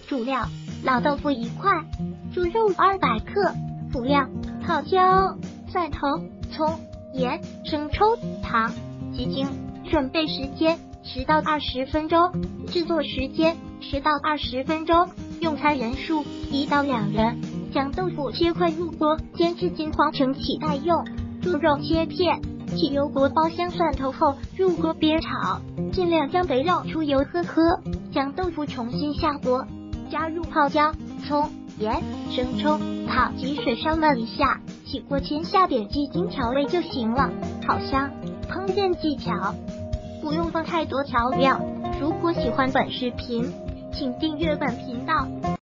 主料：老豆腐1块，猪肉200克。辅料：泡椒、蒜头、葱、盐、生抽、糖、鸡精。准备时间10到20分钟，制作时间10到20分钟，用餐人数1到2人。将豆腐切块入锅，煎至金黄盛起待用。猪肉切片，起油锅爆香蒜头后入锅煸炒，尽量将肥肉出油呵呵。将豆腐重新下锅，加入泡椒、葱、盐、生抽、糖及水烧焖一下。起锅前下点鸡精调味就行了，好香。烹饪技巧：不用放太多调料。如果喜欢本视频，请订阅本频道。